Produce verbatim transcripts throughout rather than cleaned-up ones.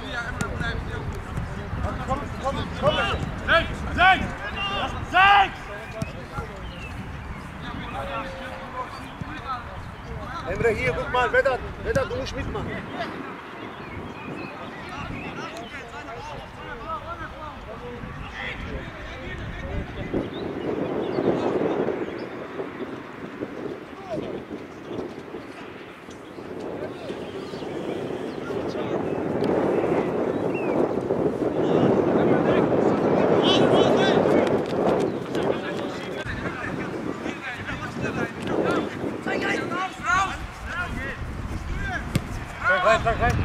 Komm, komm, komm! Sechs! Sechs! Sechs! Emre, hier, guck mal, Vedat, Vedat, du musst mitmachen. Rein, rein, rein!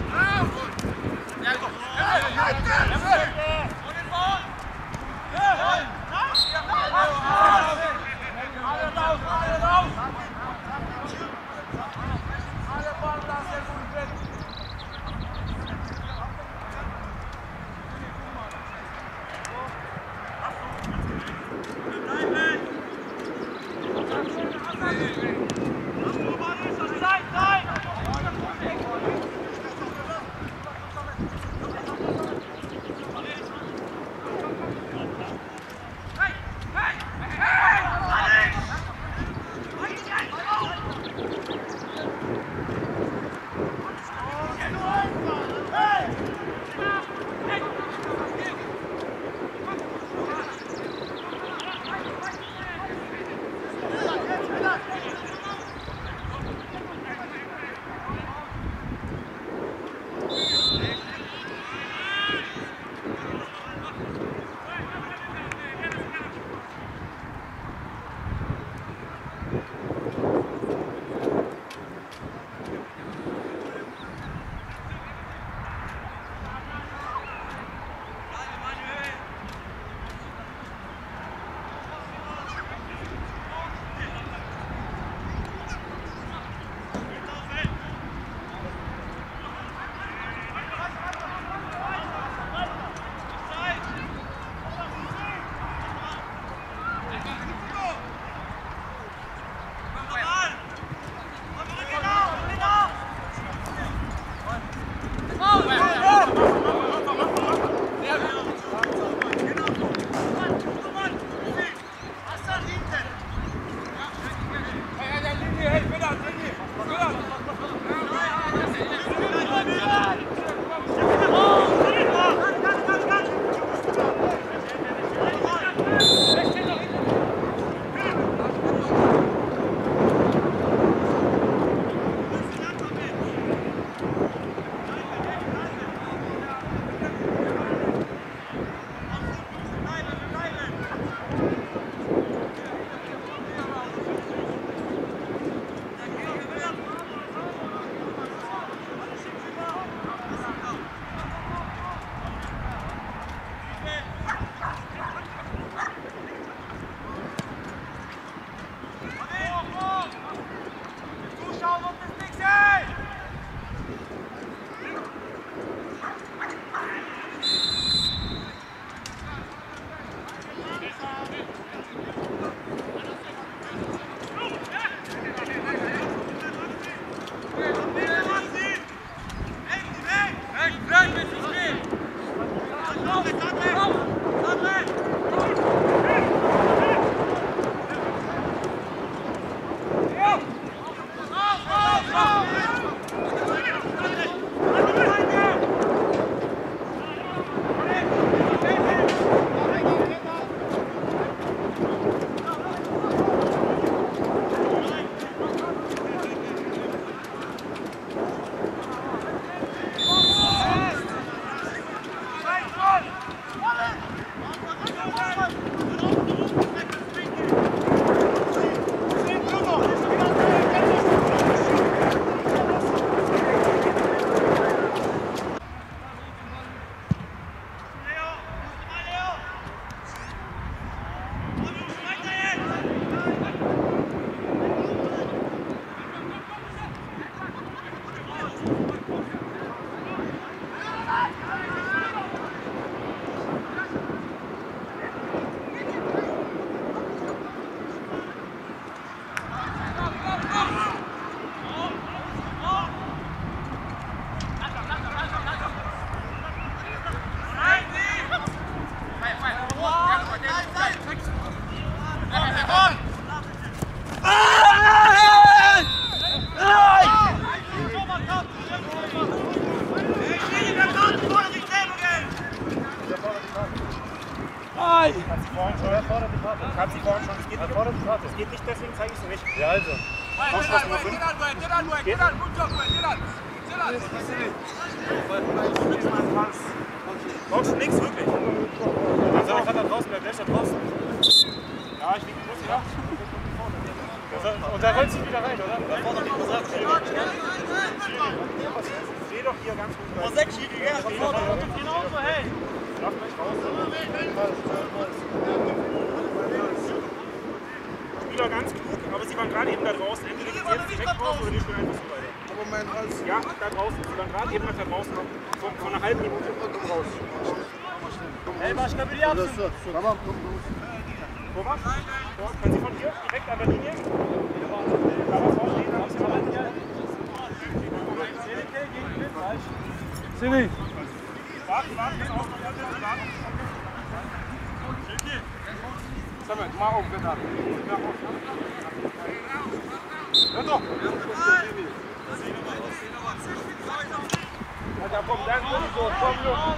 Brauchst du nichts, wirklich. Dann soll ich da draußen bleiben, der ist da draußen. Ja, ich liege bloß, ja. Und da rollt sich wieder rein, oder? Da vorne liegt was ab. Steh doch hier ganz gut rein. Oh, sechs Schiri, ja, da vorne. Genauso, hey. Lass mich raus. Spieler ganz klug, aber sie waren gerade eben da draußen. Entweder geht jetzt direkt raus oder die spielen einfach so weiter. Aber mein Hals. Ja, da draußen. Sie waren gerade eben da draußen. Von, von einer halben Minute raus. Hey, was kann ich abziehen? Tamam, komm los. Wo was? Können Sie von hier direkt an der Linie? Da was vorstehen, da muss ich mal rein. Sini. Warten, warten, bis auf die Erde, warten. Schilke. Sammelt, mal auf, bitte. Hör doch. Ja, da kommt dann so, komm, Jungs.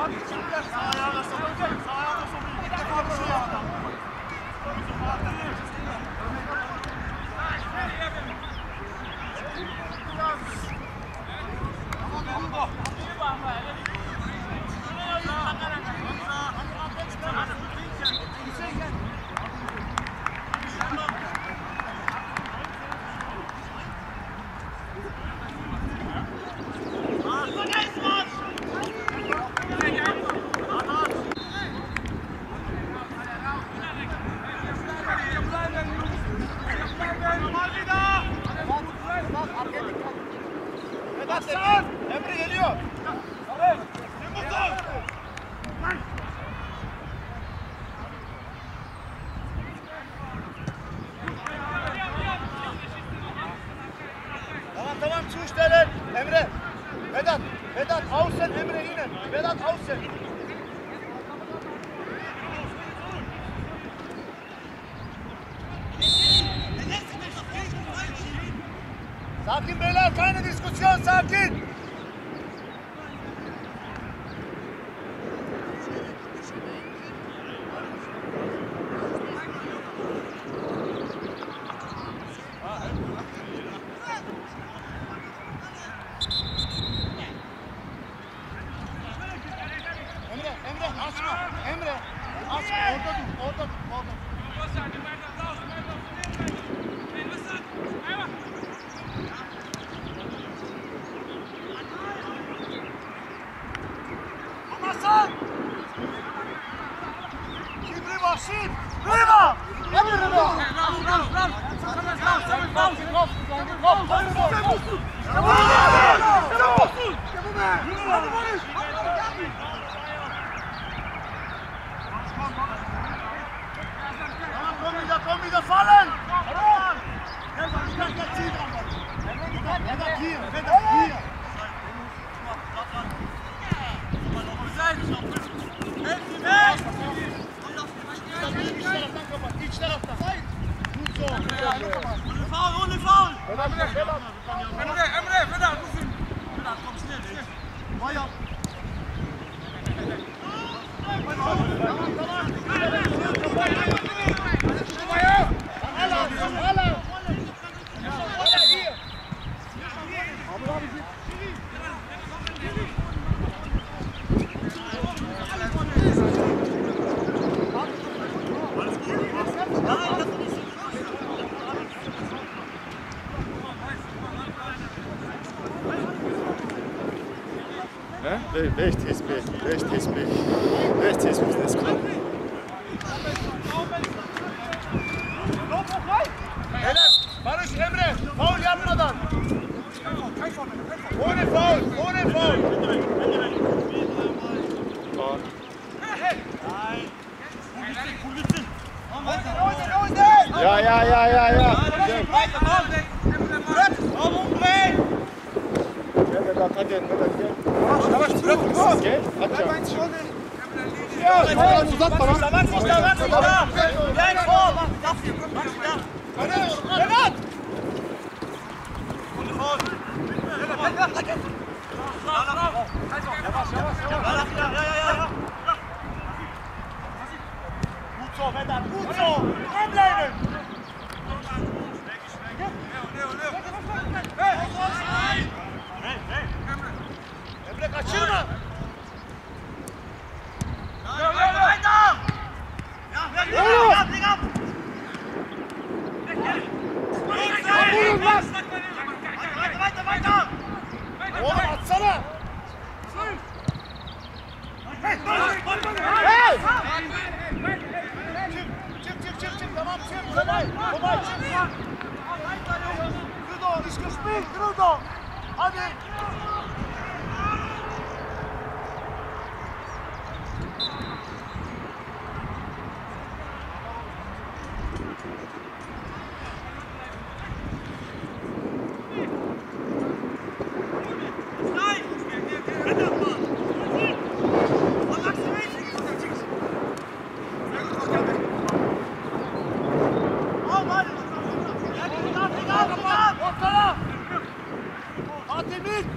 Emre geliyor. Tamam tamam çuş derler. Emre. Vedat. Vedat Avsen Emre yine. Vedat Avsen. Sakin beyler, keine Diskussion, sakin. Emre, Emre açma. Emre, açma. Orada dur, orada dur, orada. Hasan! Kim Riva, Şim! Riva! Emre Riva! Rauf, Rauf, Rauf! Rauf, Rauf, Rauf! Rauf, Rauf! Komm wieder, komm wieder, fallen! Vedat hier, Vedat hier! İç taraftan. Gut so. Ohne Foul, ohne Foul! Emre, Emre, Vedat, Rufin! Vedat, komm schnell, schnell! Feuer! Beş tespih, beş tespih, beş tespih Business Club. Beyler, Barış Emre, faul yapmadan. Ohne Foul, ohne Foul. Faul. Ja, ja, ja, ja, ja. Gel Vedat, hadi Vedat gel. Yavaş bırak. Gel, atacağım. Ya, tamam uzatma lan. Tamam işte, tamam işte. Gel Foul. Vedat. Yavaş, yavaş, yavaş. Gut so, Vedat, gut so. Dranbleiben. Emre kaçırma. Oğlum atsana. Hey! Çık çık çık çık tamam çık. Kolay kolay çık. Krudo ist gespielt Krudo. Hadi. Fatih mit!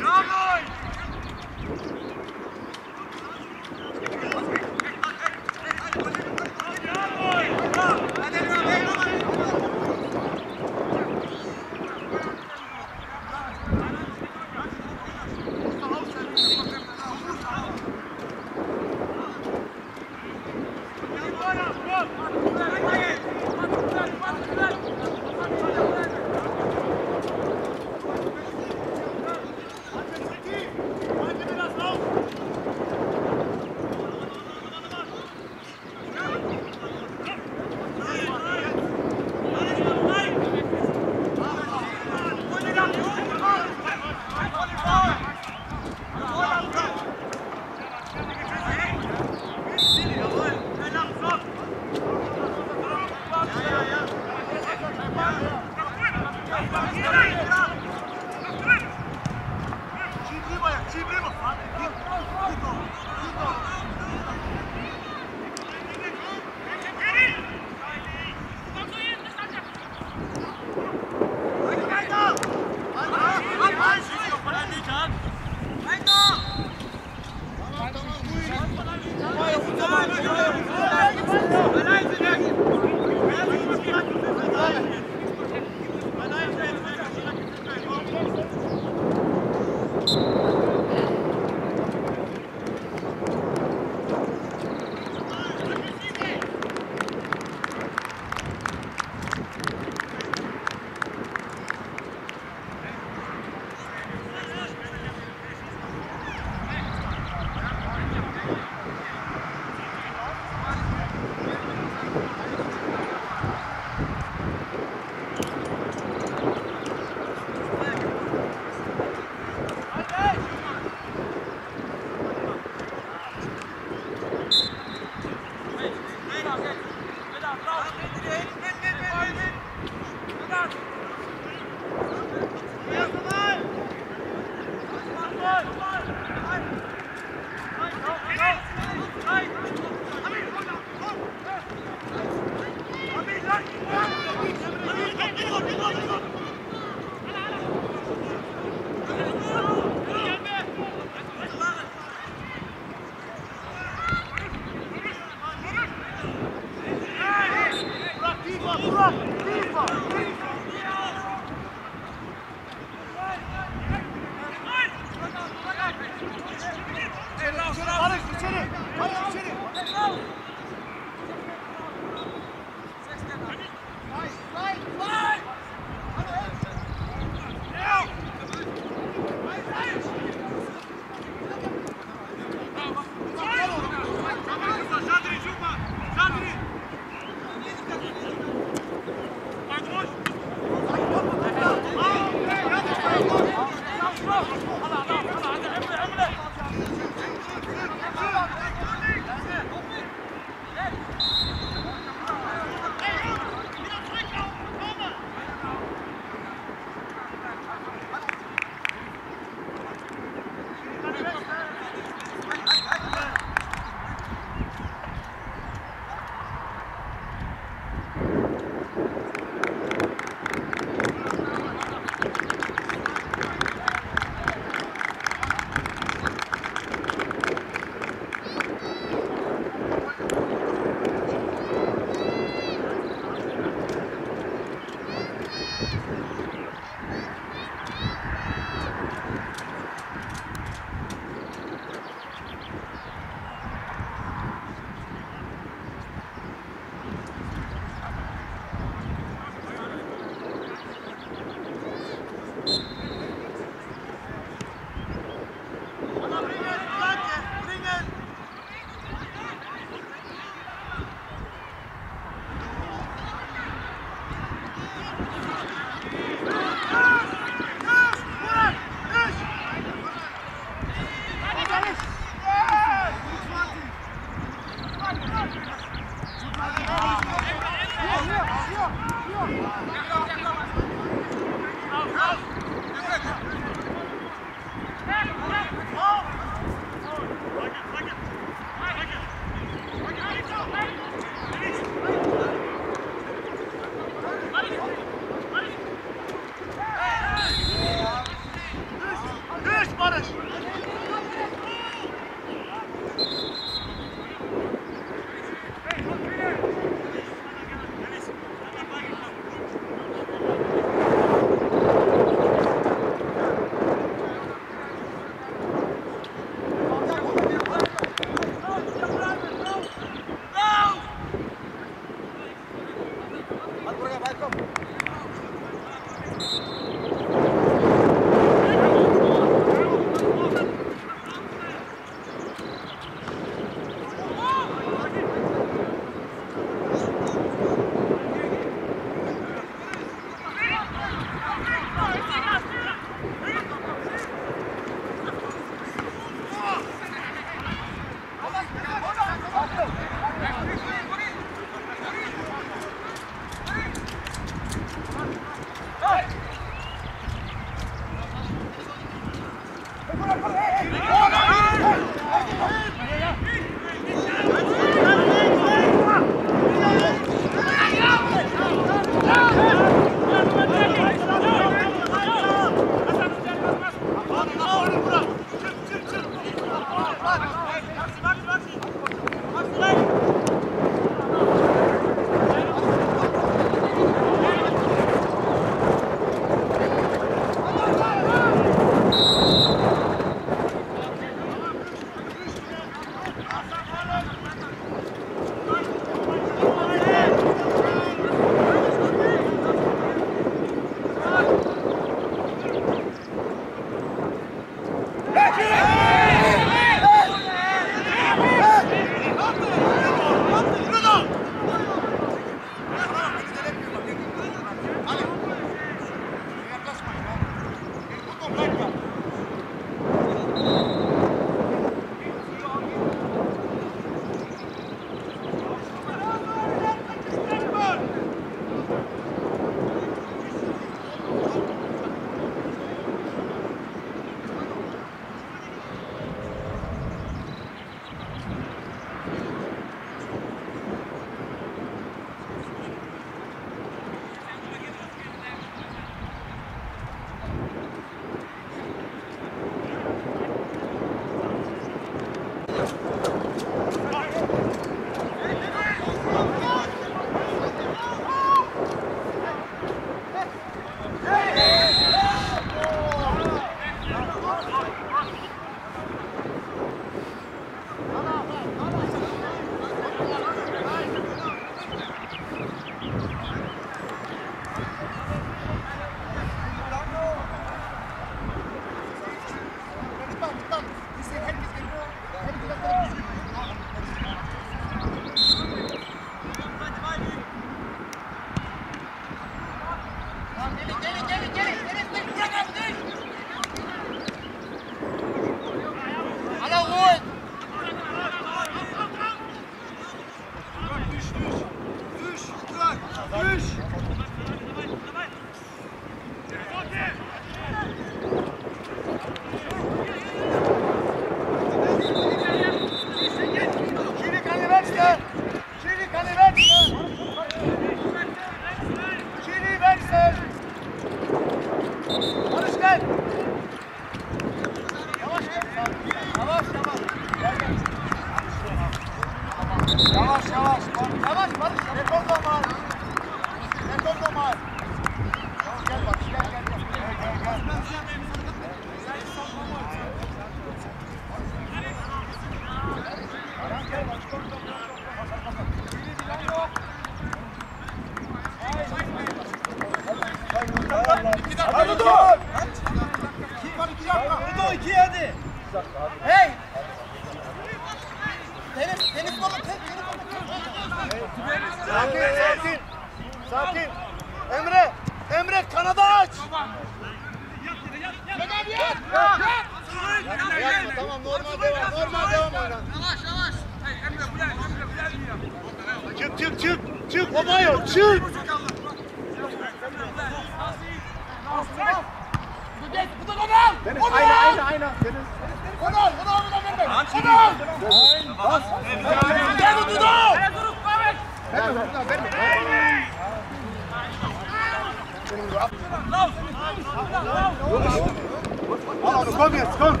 Komm jetzt, komm!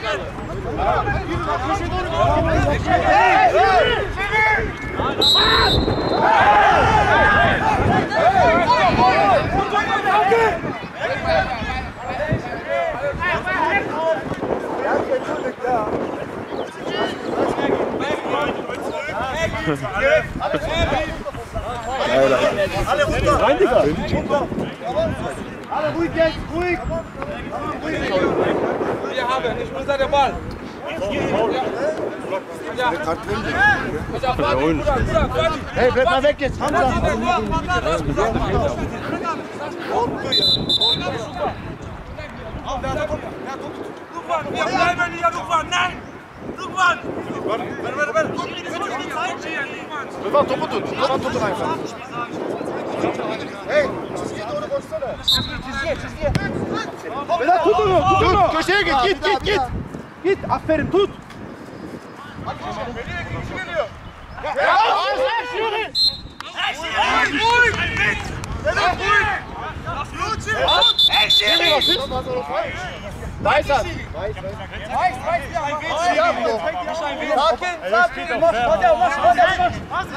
Alle runter! Alle ruhig jetzt, ruhig! Wir haben, ich muss an der Ball. Hey, bleib mal weg jetzt, Hamza! Wir bleiben hier, Lukman, nein! Lukman! Rıdvan topu tut. Rıdvan tutun ayakta. Hey, çizgiye doğru koşsana. Çizgiye, çizgiye. Vedat tut onu, tut onu. Köşeye git, git, git, git. Git, aferin tut. Weiß er. Weiß, weiß, weiß. Sakin, sakin. Mach, mach, mach, mach.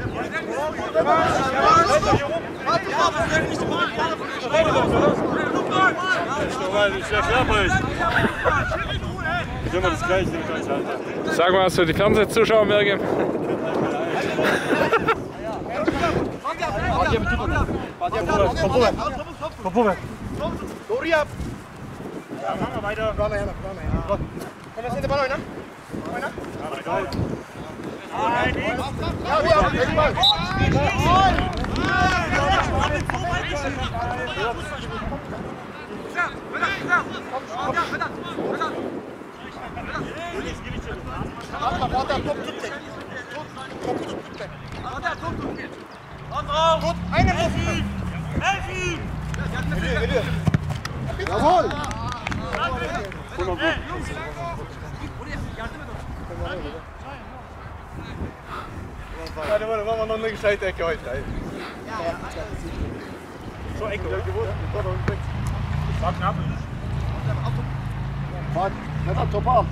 Sag mal, hast du die Fernsehzuschauer mehr gegeben? Doğru yap. Ja, machen wir weiter. Komm mal her, komm mal her. Komm, das ist der Ball, ne? Ja, wir haben den Ball. Atla, Vater, top tut den. Top tut den. Tut, einen Ruf. Helf ihm! Geliyor, geliyor. Jawohl. Hadi var, var onun ne güzel tek oydu. So, Ecke, oder? War knapp. Bak, Vedat topu al.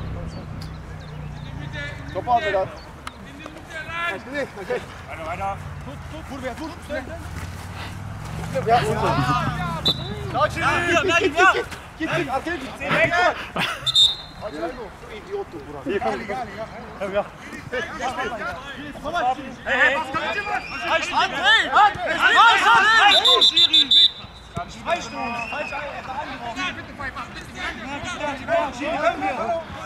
Topu al Vedat. Hadi, hadi. Weiter, weiter. Vur be, vur. Ya, Ja, hier, gleich, ja! git, git, arkaya git. Hadi, hadi. İdiottu Burak. Hier, komm. Ja, ja. Hey, hey, was kommt hier? Halt, halt, hey! Halt, halt, halt! Schiri! Falsch, du! Falsch, bitte, Pfeiffer! Schiri, können wir!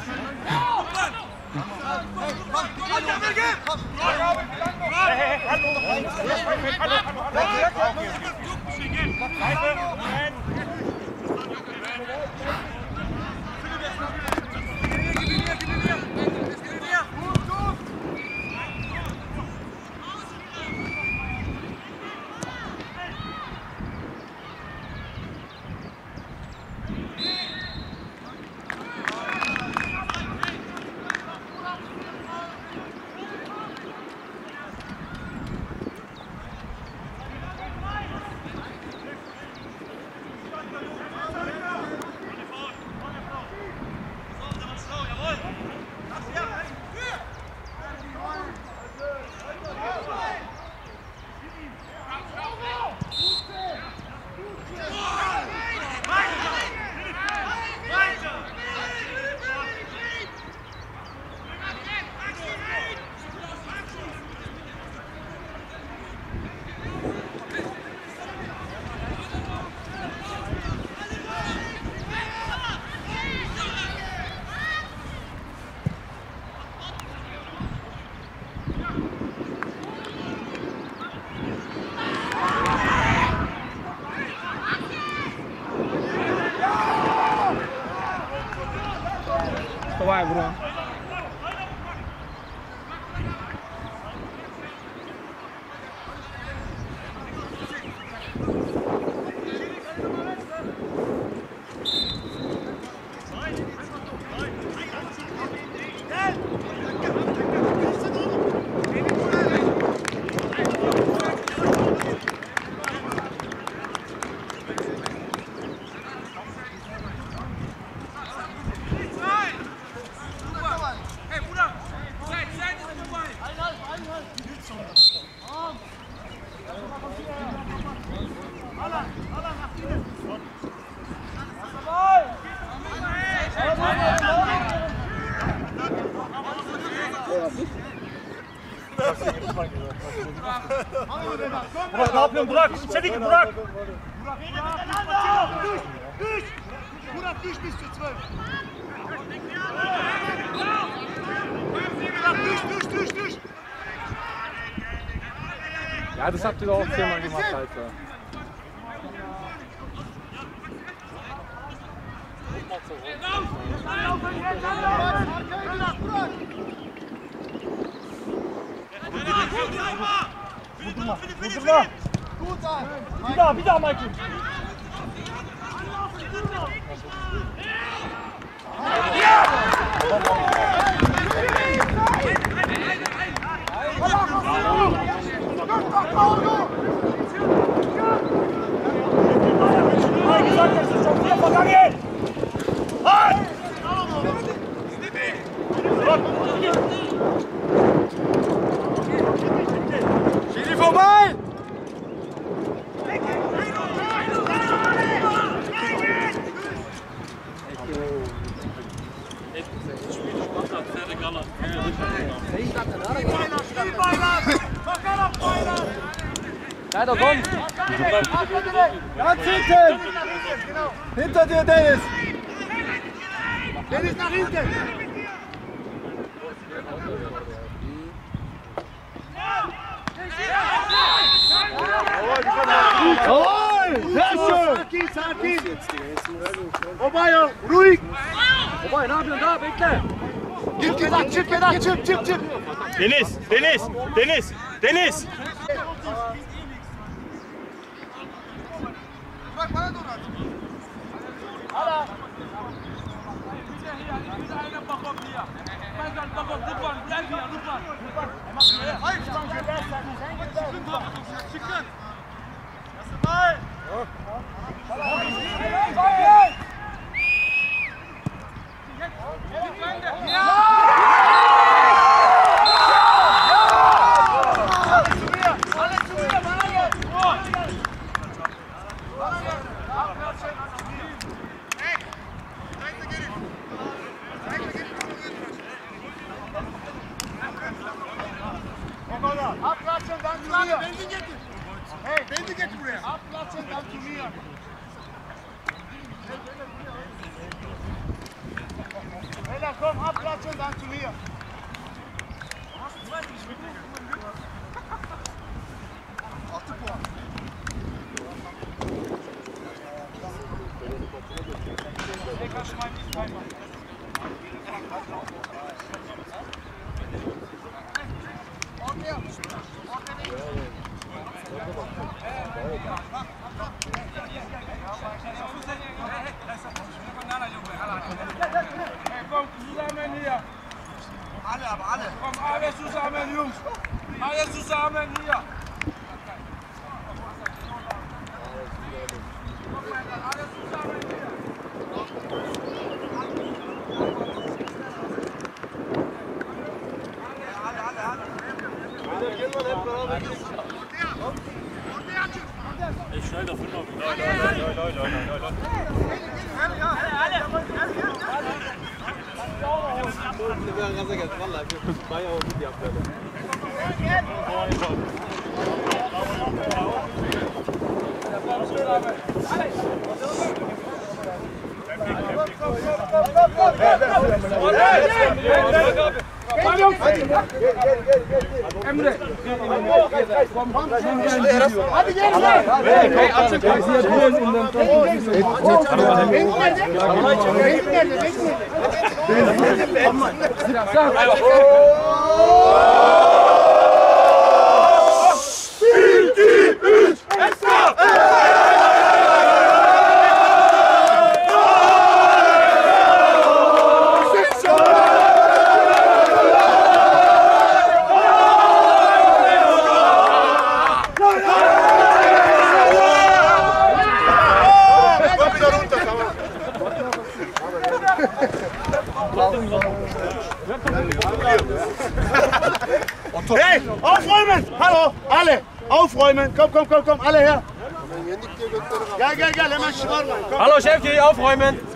Hey, hey, hey, hallo! Hallo! Hallo! Hallo! vorbei, Bruder. Burak ne yapıyorsun Burak? İçeri git Burak. Düş! Düş! Murat düş bis zu zwölf! Murat düş, düş, düş, düş! Ja, das habt ihr doch auch zehnmal gemacht, Alter. Vurdurma. Vurdurma. Bir daha, bir daha Michael. Hey, gesagt, das ist schon viel vergangen! Halt! Schiri vorbei! Leider komm! Ganz hinten! Hinter dir, Dennis! Dennis nach hinten! Jawohl! Sehr schön! Sakin, sakin! Obayo, ruhig! Vorbei, nah, da, bitte! Git gedacht, çık gedacht, çık, çık, çık! Dennis, Dennis, Dennis, Dennis! Bak bana doğru at! Hala! Hayır, çıkın! Çıkın! Abplatschen, dann zu mir! Benzin getir! Hey, Benzin getir buraya! Abplatschen, dann zu mir! Bella, komm, abplatschen, dann zu mir! Altı puan. Komm zusammen hier! Alle, aber alle! Komm, alle zusammen, Jungs! Alle zusammen hier! Alle zusammen hier! Ich schnell da fünf. Leute, Leute, Leute, Leute, Leute. Emre. Hadi gel gel. Hey, Abschnitt. Hey, aufräumen! Hallo, alle! Aufräumen! Komm, komm, komm, komm, alle her! Gel, gel, gel, hemen şımarmayın. Hallo Chef, aufräumen.